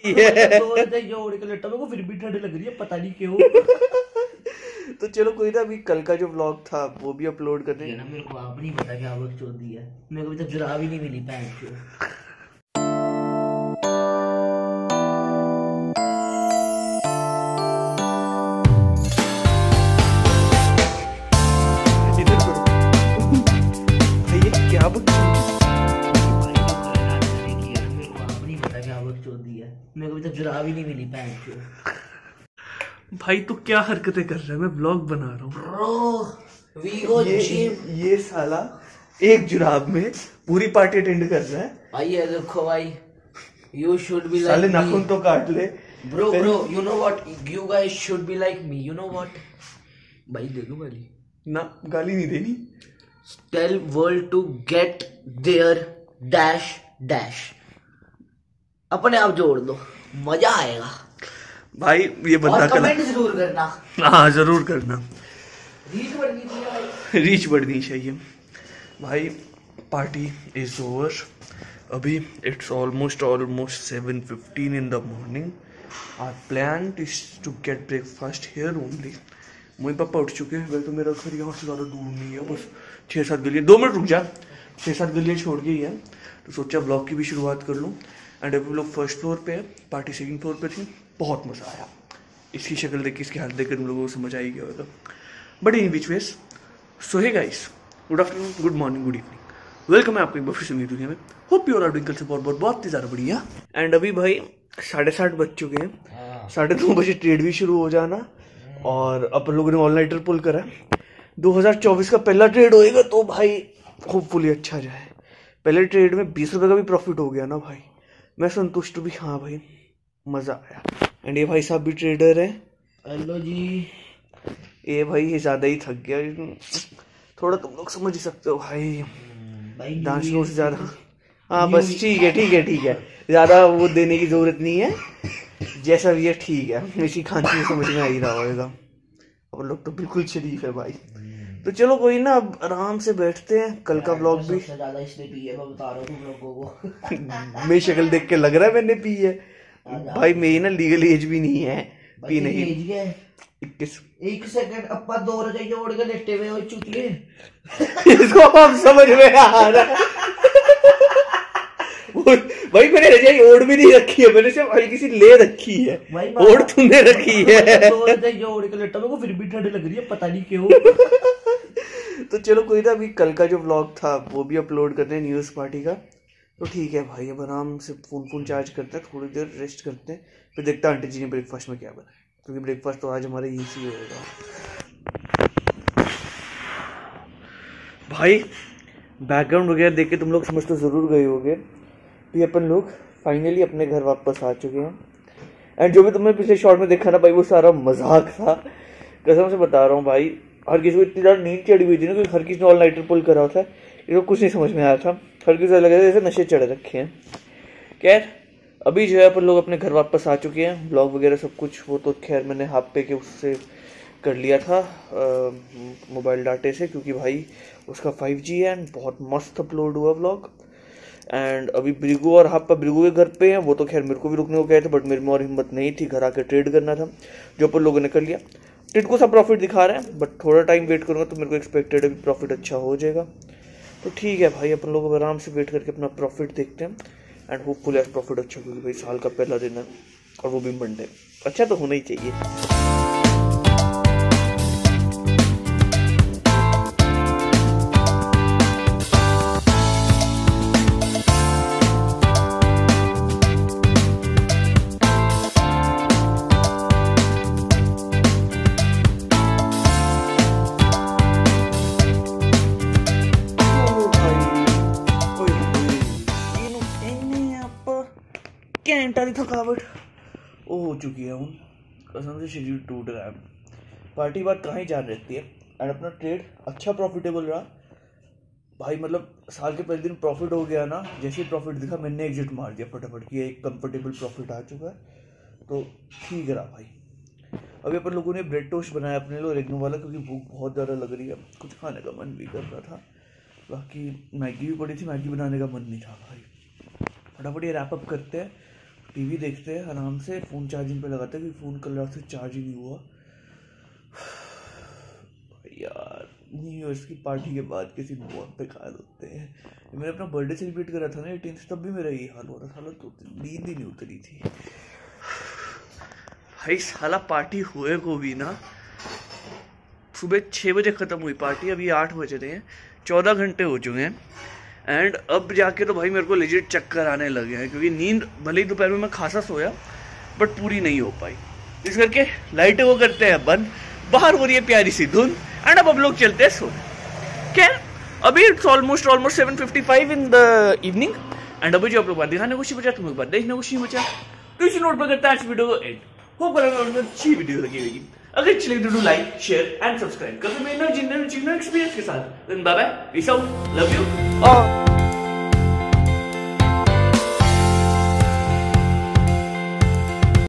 रखी है। ओढ़ के लेटा मेरे को फिर भी ठंड लग रही है, पता नहीं क्यों। तो चलो कोई ना, अभी कल का जो व्लॉग था वो भी अपलोड कर देंगे ना। मेरे को आप नहीं पता क्या वक्त चोदी है, मेरे को अभी तक जुराब ही नहीं मिली पैंट की। मेरे को अभी तक जुराब ही नहीं मिली पैंट की। भाई तू क्या हरकतें कर रहा है? मैं व्लॉग बना रहा हूँ। ये साला एक जुराब में पूरी पार्टी अटेंड कर रहा है। भाई ये देखो भाई, you should be like साले नाखून तो काट ले। Bro, you know what? You guys should be like me. You know what? भाई दे दूं गाली? ना, गाली नहीं देनी। Tell world to get their dash dash. अपने आप जोड़ दो, मजा आएगा भाई। ये बंदा और कमेंट जरूर करना। हाँ जरूर करना। रीच बढ़नी चाहिए भाई, रीच बढ़नी चाहिए भाई। Party is over. अभी it's almost 7:15 in the morning. Our plan is to get breakfast here only. Mummy papa उठ चुके हैं। वह तो मेरा घर यहाँ से ज़्यादा दूर नहीं है, बस 6-7 गलियाँ। 2 मिनट रुक जा, 6-7 गलियाँ छोड़ के ही है। तो सोचा ब्लॉग की भी शुरुआत कर लूँ। एंड अभी लोग फर्स्ट फ्लोर पे है, पार्टी सेकंड फ्लोर पे थी। बहुत मज़ा आया। इसकी शक्ल देख के, इसके हाथ देख कर तुम लोगों को समझ आई गया होगा। बट इन बीच वेस, so hey guys, good afternoon, good morning, good evening. Welcome है आपको एक बार फिर से नई दुनिया में। होप यू आर डूइंग कल से बहुत ही ज़्यादा बढ़िया। एंड अभी भाई 7:30 बज चुके हैं। 9:30 बजे ट्रेड भी शुरू हो जाना। और अपन लोगों ने ऑल नाइटर पुल करा। 2024 का पहला ट्रेड होएगा, तो भाई होपफुली अच्छा जाए। पहले ट्रेड में 20 रुपये का भी प्रॉफिट हो गया ना भाई, मैं संतुष्ट भी। हाँ भाई मज़ा आया। एंड ये भाई साहब भी ट्रेडर है। हेलो जी। ये भाई ये ज़्यादा ही थक गया थोड़ा, तुम लोग समझ ही सकते हो भाई। डांस फ्लोर से ज़्यादा। हाँ बस ठीक है। ज़्यादा वो देने की ज़रूरत नहीं है, जैसा भी है ठीक है। इसी खांसी में समझ में आ ही रहा होगा। अपन लोग तो बिल्कुल शरीफ है भाई। तो चलो कोई ना, अब आराम से बैठते हैं। कल का व्लॉग भी ज़्यादा इसने पी है, मैं बता रहा हूँ तुम लोगों को। मेरी शक्ल देख के लग रहा है मैंने पी है भाई। मेरी ना लीगल एज भी नहीं है पी नहीं। 21। एक सेकंड, अपा 2 रजाइयां ओढ़ के लेटे हुए हो चुतिए। इसको अब समझ में आ रहा है भाई। मैंने रजाई ओढ़ भी नहीं रखी है, मैंने सिर्फ हल्की सी ले रखी है। ओढ़ तुमने रखी है। 2 रजाइयां ओढ़ के लेटा मेरे को फिर भी ठंड लग रही है, पता नहीं क्यों। तो चलो कोई ना, अभी कल का जो व्लॉग था वो भी अपलोड करते हैं, न्यूज़ पार्टी का। तो ठीक है भाई, अब आराम से फ़ोन चार्ज करते हैं, थोड़ी देर रेस्ट करते हैं, फिर देखते हैं आंटी जी ने ब्रेकफास्ट में क्या बनाया। क्योंकि ब्रेकफास्ट तो आज हमारा इजी होगा भाई। बैकग्राउंड वगैरह देख के तुम लोग समझ तो ज़रूर गए होगे कि अपन लोग फाइनली अपने घर वापस आ चुके हैं। एंड जो भी तुमने पिछले शॉट में देखा ना भाई, वो सारा मजाक था। कसम से बता रहा हूँ भाई, हर किसी को इतनी ज़्यादा नींद चढ़ी हुई थी ना, क्योंकि हर किसी ने ऑल नाइटर पुल करा था। इसको कुछ नहीं समझ में आया था। हर किसी लगा जैसे नशे चढ़ रखे हैं। खैर अभी जो है अपन लोग अपने घर वापस आ चुके हैं। ब्लॉग वगैरह सब कुछ वो तो खैर मैंने हाफ पे के उससे कर लिया था, मोबाइल डाटे से, क्योंकि भाई उसका 5G है। एंड बहुत मस्त अपलोड हुआ ब्लॉग। एंड अभी ब्रिगू और हापा ब्रिगू के घर पे हैं। वो तो खैर मेरे को भी रुकने को गए थे, बट मेरे में और हिम्मत नहीं थी, घर आकर ट्रेड करना था, जो अपन लोगों ने कर लिया। ट्रेड को सब प्रॉफिट दिखा रहे हैं, बट थोड़ा टाइम वेट करूँगा तो मेरे को एक्सपेक्टेड है प्रॉफिट अच्छा हो जाएगा। तो ठीक है भाई, अपन लोग आराम से वेट करके अपना प्रॉफिट देखते हैं। एंड होपफुली आज प्रॉफिट अच्छा, क्योंकि भाई साल का पहला दिन है और वो भी मंडे। अच्छा तो होना ही चाहिए। घंटा की थकावट वो हो चुकी है। उन कसम से शरीर टूट रहा है। पार्टी बात कहाँ ही जान रहती है। एंड अपना ट्रेड अच्छा प्रॉफिटेबल रहा भाई। मतलब साल के पहले दिन प्रॉफिट हो गया ना, जैसे ही प्रॉफिट दिखा मैंने एग्जिट मार दिया फटाफट कि एक कंफर्टेबल प्रॉफिट आ चुका है। तो ठीक रहा भाई। अभी अपन लोगों ने ब्रेड टोस्ट बनाया अपने लोग रेगनो वाला, क्योंकि भूख बहुत ज़्यादा लग रही है, कुछ खाने का मन भी कर रहा था। बाकी मैगी भी पड़ी थी, मैगी बनाने का मन नहीं था भाई। फटाफट ये रैप अप करते हैं, टीवी देखते हैं आराम से, फ़ोन चार्जिंग पे लगाते हैं क्योंकि फ़ोन कल रात से चार्ज ही नहीं हुआ यार। न्यू ईयर्स की पार्टी के बाद किसी बहुत बेकार होते हैं। मैंने अपना बर्थडे सेलिब्रेट करा था ना 18, तब भी मेरा यही हाल हो रहा था, तो नींद ही नहीं उतरी थी भाई साला। पार्टी हुए को भी ना सुबह 6 बजे ख़त्म हुई पार्टी, अभी 8 बज रहे हैं, 14 घंटे हो चुके हैं। एंड अब जाके तो भाई मेरे को लेजिट चक्कर आने लगे हैं क्योंकि नींद भले ही दोपहर में मैं खासा सोया बट पूरी नहीं हो पाई। इस करके लाइटें वो करते हैं बंद, बाहर हो रही है प्यारी सी धुन एंड अब लोग चलते हैं सोने। खैर अभी it's almost 7:55 in the evening and अभी जो आप लोग बात दिखाने कुछ बचा, तुम लोग बात देखने कुछ नहीं बचा, तो इसी नोट पर करता है आज वीडियो को एंड। होप करेंगे अच्छी वीडियो लगी होगी, अगर अच्छी लगी तो do like share and subscribe कर मेरे एक्सपीरियंस के साथ। Bye bye, peace out, love you और